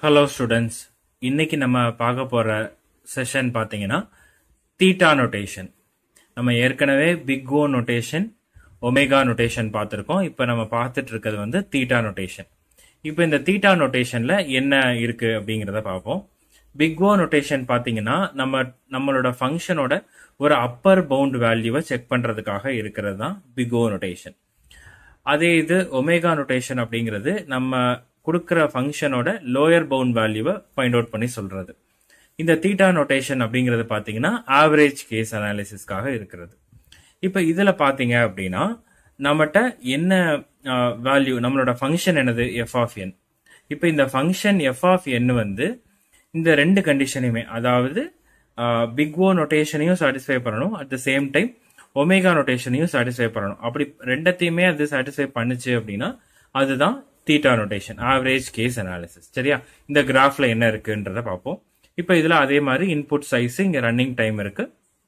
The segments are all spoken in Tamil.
Hello students, இன்னைக்கு நம்ம பார்க்க போற செஷன் பாத்தீங்கன்னா தீட்டா நோட்டேஷன். நம்ம ஏற்கனவே big O notation, omega notation பார்த்திருக்கோம். இப்போ நம்ம பார்த்துட்டு இருக்கிறது வந்து தீட்டா நோட்டேஷன். இப்போ இந்த தீட்டா நோட்டேஷன்ல என்ன இருக்கு அப்படிங்கறத பார்ப்போம். பிக் ஓ நோட்டேஷன் பாத்தீங்கன்னா நம்மளோட ஃபங்க்ஷனோட ஒரு அப்பர் பவுண்ட் வேல்யூவை செக் பண்றதுக்காக இருக்கிறது தான் பிக் ஓ நோட்டேஷன். அதே இது ஒமேகா நோட்டேஷன் அப்படிங்கிறது நம்ம கொடுக்கிற ஃபங்க்ஷனோட லோயர் பவுண்ட் வேல்யூவை ஃபைண்ட் அவுட் பண்ணி சொல்றது. இந்த தீட்டா நோட்டேஷன் அப்படிங்கிறது பாத்தீங்கன்னா ஆவரேஜ் கேஸ் அனாலிசிஸ்க்காக இருக்கிறது. இப்ப இதுல பாத்தீங்க அப்படின்னா நம்மகிட்ட என்ன வேல்யூ, நம்மளோட ஃபங்க்ஷன் என்னது, எஃப் ஆஃப் என். இப்ப இந்த ஃபங்க்ஷன் எஃப் ஆஃப் என் வந்து இந்த ரெண்டு கண்டிஷனையுமே, அதாவது பிக் ஓ நோட்டேஷனையும் சாட்டிஸ்ஃபை பண்ணணும், at the same time omega நோட்டேஷனையும் சாட்டிஸ்ஃபை பண்ணணும். அப்படி ரெண்டத்தையுமே அது சாட்டிஸ்ஃபை பண்ணுச்சு அப்படின்னா அதுதான் theta notation, average case analysis. சரியா? இந்த கிராஃப்ல என்ன இருக்குன்றத பார்ப்போம். இப்போ இதுல அதே மாதிரி இன்புட் சைஸ், இங்க ரன்னிங் டைம் இருக்கு.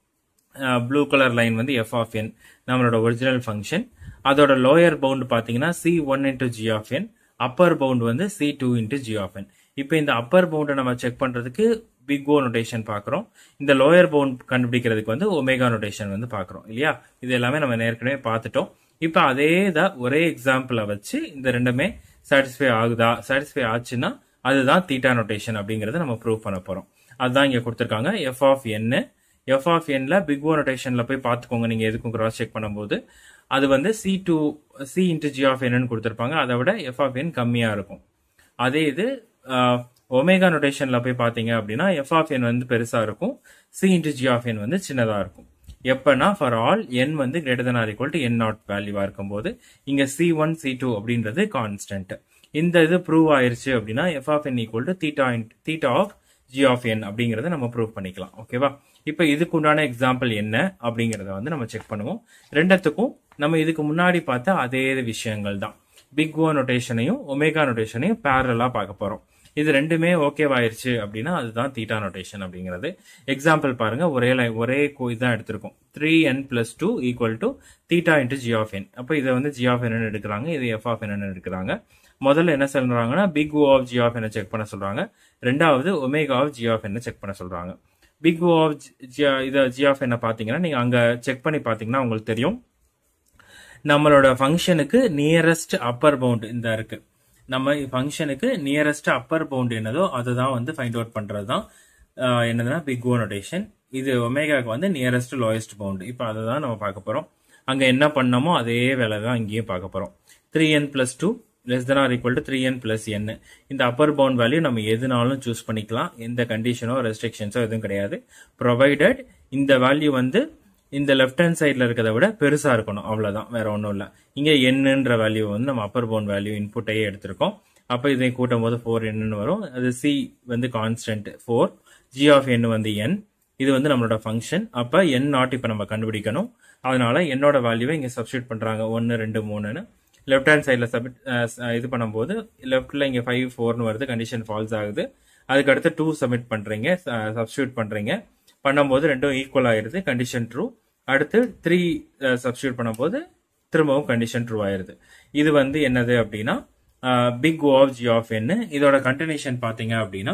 ப்ளூ கலர் லைன் வந்து எஃப் ஆஃப் என் நம்மளோட ஒரிஜினல் ஃபங்க்ஷன். அதோட லோயர் பவுண்ட் பாத்தீங்கன்னா C1 into g of n, upper bound வந்து C2 இன்டூ ஜி ஆஃப் என். இப்போ இந்த அப்பர் பவுண்டை நம்ம செக் பண்றதுக்கு பிக் ஓ நோட்டேஷன் பாக்குறோம். இந்த லோயர் பவுண்ட் கண்டுபிடிக்கிறதுக்கு வந்து ஒமேகா நோட்டேஷன் வந்து பாக்குறோம் இல்லையா? இது எல்லாமே நம்ம ஏற்கனவே பார்த்துட்டோம். இப்ப அதே தான் ஒரே எக்ஸாம்பிள வச்சு இந்த ரெண்டுமே சாட்டிஸ்ஃபை ஆகுதா, சாட்டிஸ்ஃபை ஆச்சுன்னா அதுதான் தீட்டா நோட்டேஷன் அப்படிங்கறத நம்ம ப்ரூவ் பண்ண போறோம். அதுதான் இங்க கொடுத்திருக்காங்க. F of n, f of என்ல பிக் ஓ நோட்டேஷன்ல போய் பாத்துக்கோங்க. நீங்க எதுக்கும் கிராஸ் செக் பண்ணும்போது அது வந்து C into g of n கொடுத்திருப்பாங்க. அதை விட எஃப் ஆஃப் என் கம்மியா இருக்கும். அதே இது ஒமேகா நோட்டேஷன்ல போய் பாத்தீங்க அப்படின்னா எஃப் ஆஃப் என் வந்து பெருசா இருக்கும், C into g of n வந்து சின்னதா இருக்கும். எப்பனா ஃபார் ஆல் n வந்து greater than or equal to n0 வேல்யூவா இருக்கும்போது இங்க C1 C2 அப்படின்றது கான்ஸ்டன்ட். இந்த இது ப்ரூவ் ஆயிருச்சு அப்படின்னா f of n equal to theta of g of n அப்படிங்கறத நம்ம ப்ரூவ் பண்ணிக்கலாம். ஓகேவா? இப்ப இதுக்கு உண்டான எக்ஸாம்பிள் என்ன அப்படிங்கறத வந்து நம்ம செக் பண்ணுவோம். ரெண்டத்துக்கும் நம்ம இதுக்கு முன்னாடி பார்த்த அதே விஷயங்கள் தான். பிக் ஓ நோட்டேஷனையும் ஒமேகா நோட்டேஷனையும் பேரலா பார்க்க போறோம். இது ரெண்டுமே ஓகேவாயிருச்சு அப்படின்னா அதுதான் தீட்டா நோட்டேஷன் அப்படிங்கிறது. எக்ஸாம்பிள் பாருங்க, ஒரே இதான் எடுத்திருக்கோம். 3n+2 equal to theta into g of n. அப்ப இதை வந்து ஜி ஆஃப் என் எடுக்கிறாங்க, இது எஃப் ஆஃப் என் எடுக்கிறாங்க. முதல்ல என்ன சொல்றாங்கன்னா big O of g of n check பண்ண சொல்றாங்க. ரெண்டாவது omega of g of n check பண்ண சொல்றாங்க. Big O of g of n பாத்தீங்கன்னா நீங்க அங்க செக் பண்ணி பாத்தீங்கன்னா உங்களுக்கு தெரியும், நம்மளோட ஃபங்க்ஷனுக்கு நியரஸ்ட் அப்பர் பவுண்ட் இந்த இருக்கு. நம்ம ஃபங்க்ஷனுக்கு நியரஸ்ட் அப்பர் பவுண்ட் என்னதோ அதுதான் வந்து ஃபைண்ட் அவுட் பண்றதுதான் என்னதுன்னா பிக் ஓ நோட்டேஷன். இது ஒமேகாக்கு வந்து நியரஸ்ட் லோயஸ்ட் பவுண்ட். இப்போ அதை தான் நம்ம பார்க்க போறோம். அங்க என்ன பண்ணமோ அதே வேலை தான் இங்கேயும் பார்க்க போறோம். 3n+2 less than or equal to 3n+n. இந்த அப்பர் பவுண்ட் வேல்யூ நம்ம எதுனாலும் சூஸ் பண்ணிக்கலாம். எந்த கண்டிஷனோ ரெஸ்ட்ரிக்ஷன்ஸோ எதுவும் கிடையாது. ப்ரொவைடட் இந்த வேல்யூ வந்து இந்த லெஃப்ட் ஹேண்ட் சைட்ல இருக்கிறத விட பெருசா இருக்கணும், அவ்வளவுதான், வேற ஒன்றும் இல்ல. இங்க என்னன்ற வேல்யூ வந்து நம்ம அப்பர் பவுண்ட் வேல்யூ இன்புட்டையே எடுத்திருக்கோம். அப்ப இதை கூட்டும் போது 4n வரும். அது C வந்து கான்ஸ்டன்ட் 4, g ஆஃப் n வந்து n. இது வந்து நம்மளோட ஃபங்க்ஷன். அப்ப n0 இப்ப நம்ம கண்டுபிடிக்கணும். அதனால என்னோட வேல்யூவை இங்க சப்ஸ்டியூட் பண்றாங்க 1 2 3ன்னு. லெஃப்ட் ஹேண்ட் சைட்ல இது பண்ணும்போது லெஃப்ட்ல இங்க 5 4ன்னு வருது, கண்டிஷன் ஃபால்ஸ் ஆகுது. அதுக்கு அடுத்து 2 சப்மிட் பண்றீங்க, சப்ஸ்டியூட் பண்றீங்க. பண்ணும்போது ரெண்டும் ஈக்குவல் ஆயிருது, கண்டிஷன் ட்ரூ. அடுத்து 3 சப்ஸ்டியூட் பண்ணும்போது திரும்பவும் கண்டிஷன் ட்ரூ ஆயிருது. இது வந்து என்னது அப்படின்னா big O of g of n. இதோட கண்டினியூஷன் பாத்தீங்க அப்படின்னா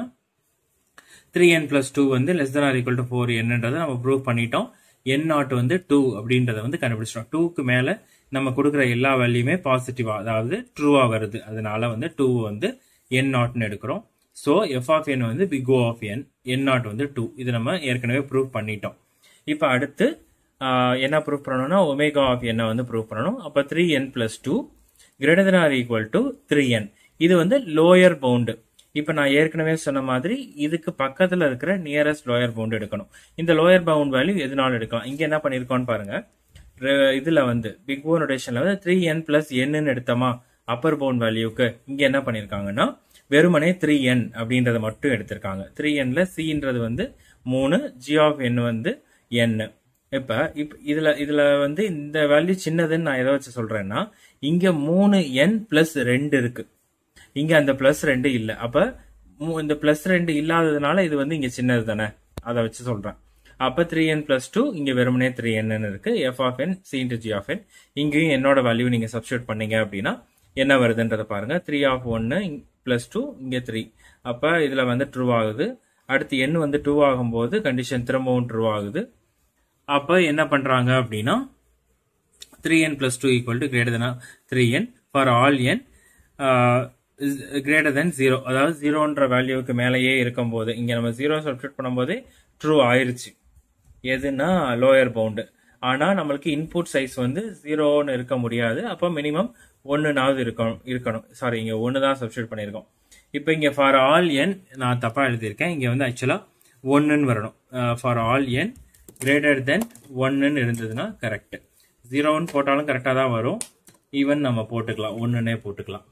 3n+2 வந்து less than or equal to 4nன்றதை நம்ம ப்ரூவ் பண்ணிட்டோம். n0 வந்து 2 அப்படின்றத வந்து கண்டுபிடிச்சிட்டோம். 2க்கு மேல நம்ம கொடுக்குற எல்லா வேல்யூமே பாசிட்டிவா, அதாவது ட்ரூவா வருது. அதனால வந்து 2 வந்து n0ன்னு எடுக்கிறோம். சோ எஃப் ஆஃப் என் வந்து big O of n, n0 வந்து 2. இது நம்ம ஏற்கனவே ப்ரூவ் பண்ணிட்டோம். இப்ப அடுத்து என்ன ப்ரூவ் பண்ணணும்னா ஒமேகா ஆஃப் என் வந்து ப்ரூவ் பண்ணணும். அப்ப 3n+2 greater than or equal to 3n. இது வந்து லோயர் பவுண்டு. இப்ப நான் ஏற்கனவே சொன்ன மாதிரி இதுக்கு பக்கத்துல இருக்கிற நியரஸ்ட் லோயர் பவுண்ட் எடுக்கணும். இந்த லோயர் பவுண்ட் வேல்யூ எதுனாலும் எடுக்கலாம். இங்க என்ன பண்ணிருக்கோம்னு பாருங்க, இதுல வந்து பிக் ஓ நோட்டேஷன்ல வந்து 3n+n எடுத்தோமா அப்பர் பவுண்ட் வேல்யூக்கு. இங்க என்ன பண்ணிருக்காங்கன்னா வெறுமனே 3n அப்படின்றத மட்டும் எடுத்திருக்காங்க. 3nல cன்றது வந்து 3, g ஆஃப் n வந்து n. இப்ப இதுல வந்து இந்த வேல்யூ சின்னதுன்னு நான் எதை வச்சு சொல்றேன்னா, இங்க 3n+2 இருக்கு, இங்க அந்த +2 இல்ல. அப்ப இந்த +2 இல்லாததுனால இது வந்து இங்க சின்னது தானே, அதை வச்சு சொல்றேன். அப்ப 3n+2 இங்க வெறுமனே 3n இருக்கு. f ஆஃப் n c இன்டூ g ஆஃப் n. இங்கேயும் என்னோட வேல்யூ நீங்க சப்ஸ்டியூட் பண்ணீங்க அப்படின்னா என்ன வருதுன்றத பாருங்க. 3 ஆஃப் 1 plus 2 இங்க 3. அப்ப இதுல வந்து ட்ரூ ஆகுது. அடுத்து n வந்து 2 ஆகும்போது கண்டிஷன் திரும்பவும் ட்ரூ ஆகுது. அப்ப என்ன பண்றாங்க அப்படின்னா 3n plus 2 equal to greater than 3n for all n is greater than 0. அதாவது 0ன்ற வேல்யூக்கு மேலேயே இருக்கும்போது இங்க நம்ம 0 சப்ஸ்டிட்யூட் பண்ணும்போது ட்ரூ ஆயிருச்சு. எதுனா லோயர் பவுண்டு. ஆனா நம்மளுக்கு இன்புட் சைஸ் வந்து 0ன்னு இருக்க முடியாது. அப்ப மினிமம் 1னாவது இருக்கணும். சாரி, இங்க 1 தான் சப்ஸ்டிட்யூட் பண்ணிருக்கோம். இப்போ இங்க ஃபார் ஆல் n நான் தப்பா எழுதியிருக்கேன். இங்க வந்து ஆக்சுவலா 1ன்னு வரணும். For all n greater than 1ன்னு இருந்ததுன்னா கரெக்ட். 0ன்னு போட்டாலும் கரெக்டா தான் வரும். ஈவன் நம்ம போட்டுக்கலாம், 1ன்னே போட்டுக்கலாம்.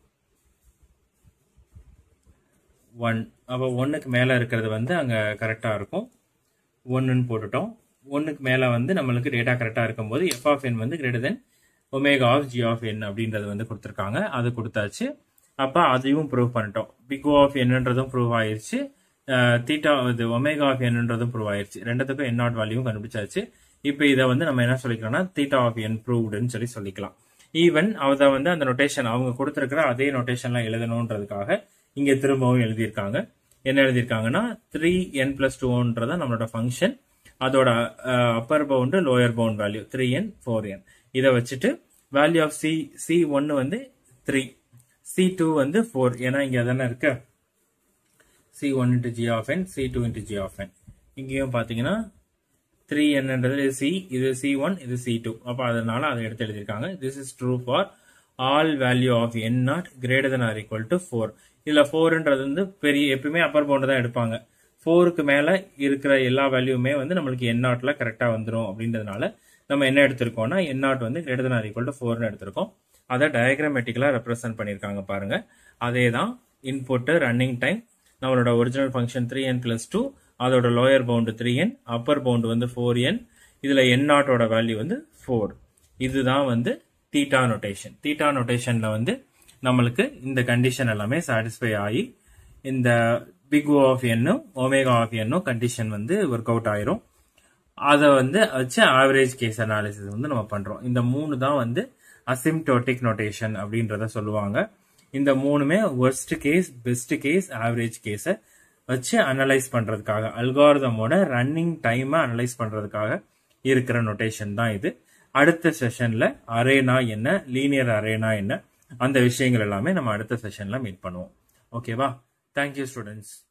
1 அப்ப 1க்கு மேல இருக்கிறது வந்து அங்க கரெக்டா இருக்கும். 1ன்னு போட்டுட்டோம். 1க்கு மேல வந்து நம்மளுக்கு டேட்டா கரெக்டா இருக்கும்போது f of n வந்து greater than omega of g of n அப்படின்றது வந்து கொடுத்திருக்காங்க. அது கொடுத்தாச்சு. அப்ப அதையும் ப்ரூவ் பண்ணிட்டோம். big O of n-ன்றதும் ப்ரூவ் ஆயிருச்சு. தீட்டா இது ஒமேகா ஆஃப் n-ன்றதும் ப்ரூவ் ஆயிருச்சு. ரெண்டுத்துக்கும் n0 வேல்யூவும் கண்டுபிடிச்சாச்சு. இப்போ இதை வந்து நம்ம என்ன சொல்லிக்கலாம்னா தீட்டா ஆஃப் n ப்ரூவ்டுன்னு சொல்லிக்கலாம். ஈவன் அதை வந்து அந்த நொட்டேஷன் அவங்க கொடுத்திருக்கிற அதே நொட்டேஷன்லாம் எழுதணும்ன்றதுக்காக இங்க திரும்பவும் எழுதியிருக்காங்க. என்ன எழுதியிருக்காங்கன்னா 3n plus 2ன்றத நம்மளோட ஃபங்க்ஷன், அதோட upper bound lower bound value 3n 4n. இதை வச்சுட்டு வேல்யூ ஆஃப் c1 வந்து 3, c2 வந்து 4. ஏன்னா இங்க தானே இருக்கு c1 into g of n, c2 into g of n. இங்கேயும் பாத்தீங்கன்னா 3nன்றது c, இது c1, இது c2. அப்ப அதனால அதை எடுத்து எழுதியிருக்காங்க. This is true for all value of n0 greater than or equal to 4. இதுல 4ன்றது வந்து பெரிய எப்பவுமே அப்பர் பவுண்ட் தான் எடுப்பாங்க. 4க்கு மேல இருக்கிற எல்லா வேல்யூமே வந்து நம்மளுக்கு n0ல கரெக்டா வந்துரும். அப்படின்றதுனால நம்ம என்ன எடுத்திருக்கோம்னா n0 வந்து greater than or equal to 4ன்னு எடுத்திருக்கோம். அதை டயக்ராமேட்டிக்கலா ரெப்ரசென்ட் பண்ணிருக்காங்க பாருங்க. அதே தான் இன்புட், ரன்னிங் டைம், நம்மளோட ஒரிஜினல் ஃபங்க்ஷன் 3n plus 2, அதோட lower bound 3n, Appar bound வந்து 4n, இதுல n0ஓட வேல்யூ வந்து 4. இதுதான் வந்து தீட்டா நோட்டேஷன். தீட்டா நோட்டேஷன்ல வந்து நம்மளுக்கு இந்த கண்டிஷன் எல்லாமே சாட்டிஸ்ஃபை ஆகி இந்த big O of n, omega of n condition வந்து ஒர்க் அவுட் ஆயிரும். அதை வந்து வச்சு ஆவரேஜ் கேஸ் அனாலிசிஸ் வந்து நம்ம பண்றோம். இந்த 3 தான் வந்து அசிம்டோட்டிக் நோட்டேஷன் அப்படின்றத சொல்லுவாங்க. இந்த 3மே worst case, best case, average கேஸ வச்சு அனலைஸ் பண்றதுக்காக, அல்காரிதமோட ரன்னிங் டைமை அனலைஸ் பண்றதுக்காக இருக்கிற நோட்டேஷன் தான் இது. அடுத்த செஷன்ல அரேனா என்ன, லீனியர் அரேனா என்ன, அந்த விஷயங்கள் எல்லாமே நம்ம அடுத்த செஷன்ல மீட் பண்ணுவோம். ஓகேவா? Thank you students.